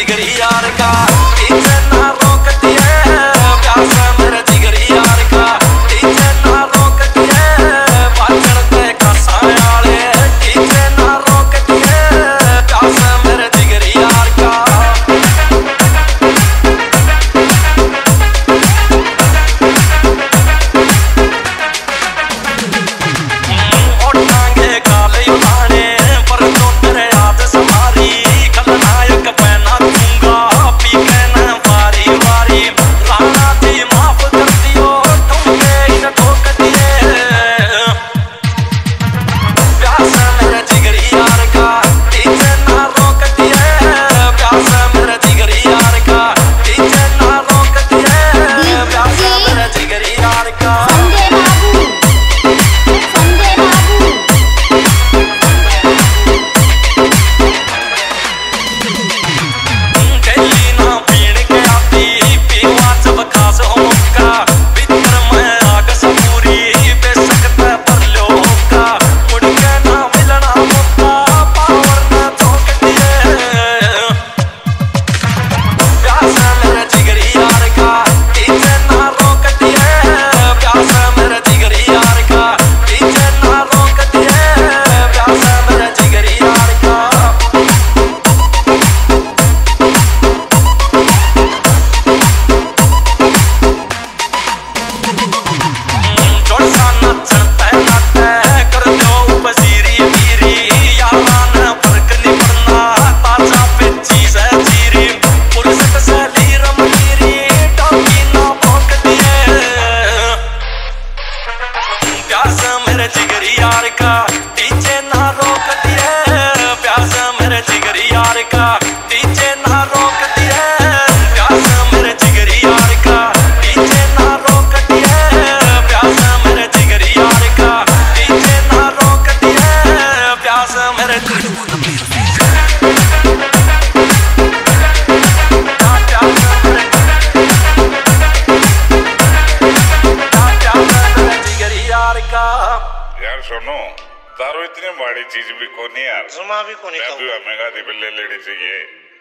जिगरी यार का पीछे ना रोकती है प्यास मेरे जिगरी यार का पीछे ना रोकती है पाचड़ते खासा यारे पीछे ना रोकती है प्यास मेरे जिगरी यार का जिगरी यार का पीछे ना रोकती है प्यास मेरे जिगरी यार का पीछे ना रोकती है प्यास मेरे जिगरी यार का पीछे ना रोकती है प्यास मेरे जिगरी यार का पीछे ना रोकती है प्यास मेरे जिगरी यार का। यार सुनो दारू इतनी बड़ी चीज भी को नहीं यार भी को नहीं महंगा दी बिल्ले लेडी चाहिए।